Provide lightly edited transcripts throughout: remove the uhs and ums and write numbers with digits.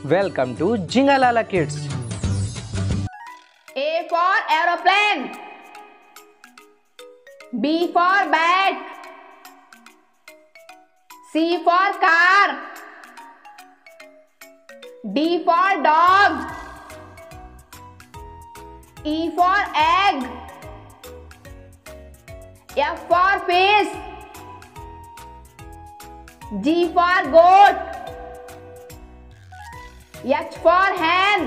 Welcome to JINGA LALA Kids. A for aeroplane. B for bat. C for car. D for dog. E for egg. F for fish. G for goat. H for hen.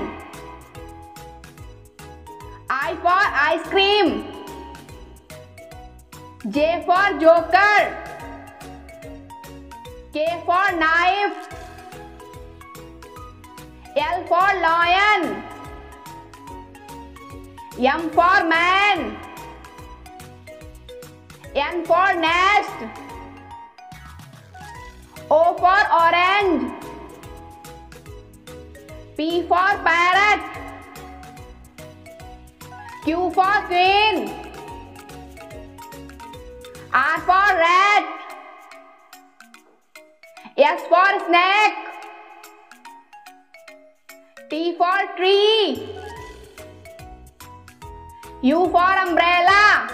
I for ice cream. J for joker. K for knife. L for lion. M for man. N for nest. O for orange. P for parrot. Q for queen. R for rat. S for snake. T for tree. U for umbrella.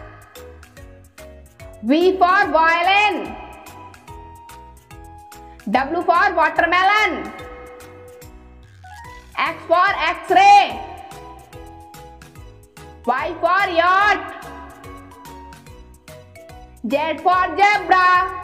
V for violin. W for watermelon. X for X-ray. Y for yacht. Z for zebra.